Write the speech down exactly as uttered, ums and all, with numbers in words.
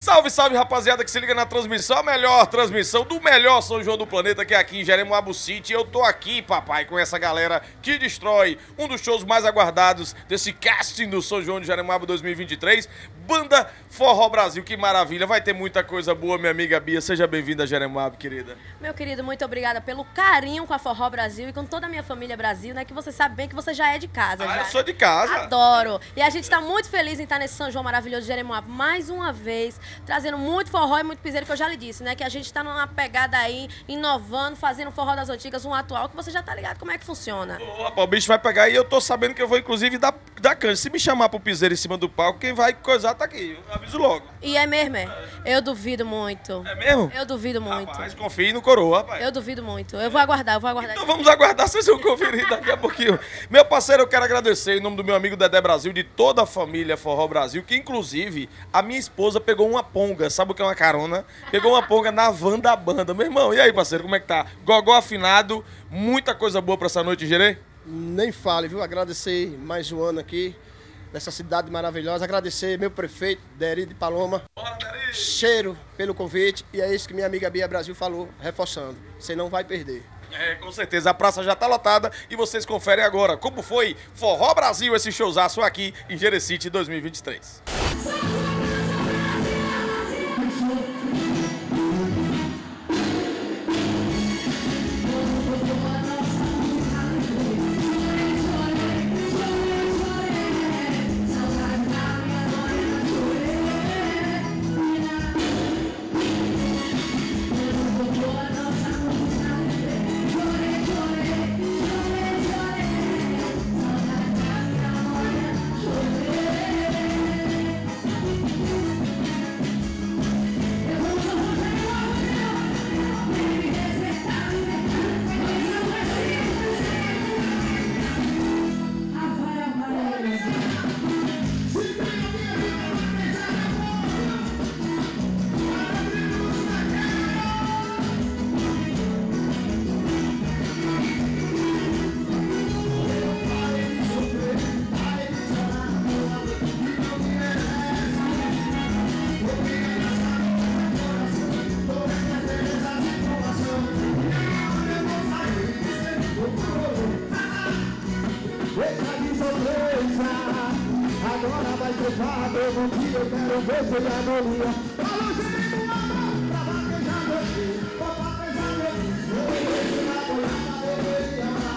Salve, salve, rapaziada que se liga na transmissão, a melhor transmissão do melhor São João do planeta, que é aqui em Jeremoabo City. Eu tô aqui, papai, com essa galera que destrói um dos shows mais aguardados desse casting do São João de Jeremoabo dois mil e vinte e três, Banda Forró Brasil. Que maravilha, vai ter muita coisa boa, minha amiga Bia. Seja bem-vinda a Jeremoabo, querida. Meu querido, muito obrigada pelo carinho com a Forró Brasil e com toda a minha família Brasil, né? Que você sabe bem que você já é de casa. Ah, já. eu sou de casa. Adoro. E a gente tá muito feliz em estar nesse São João maravilhoso de Jeremoabo mais uma vez, trazendo muito forró e muito piseiro, que eu já lhe disse, né? Que a gente tá numa pegada aí, inovando, fazendo um forró das antigas, um atual, que você já tá ligado como é que funciona. Ô, rapaz, o bicho vai pegar e eu tô sabendo que eu vou, inclusive, dar, dar canja. Se me chamar pro piseiro em cima do palco, quem vai coisar tá aqui. Eu aviso logo. E é mesmo, é? Eu duvido muito. É mesmo? Eu duvido muito. Rapaz, confie no coroa, rapaz. Eu duvido muito. Eu vou aguardar, eu vou aguardar. Então vamos aguardar, vocês vão conferir daqui a pouquinho. Meu parceiro, eu quero agradecer em nome do meu amigo Dedé Brasil, de toda a família Forró Brasil, que inclusive a minha esposa pegou uma ponga, sabe o que é uma carona? Pegou uma ponga na van da banda. Meu irmão, e aí, parceiro, como é que tá? Gogó afinado, muita coisa boa pra essa noite, Gerê? Nem fale, viu? Agradecer mais um ano aqui, nessa cidade maravilhosa. Agradecer meu prefeito, Deri de Paloma. Bora, Deri! Cheiro pelo convite. E é isso que minha amiga Bia Brasil falou, reforçando. Você não vai perder. É, com certeza, a praça já tá lotada e vocês conferem agora como foi Forró Brasil, esse showzaço aqui em Jerecity dois mil e vinte e três. Agora vai ser fado, no dia eu quero ver se dá bolinha.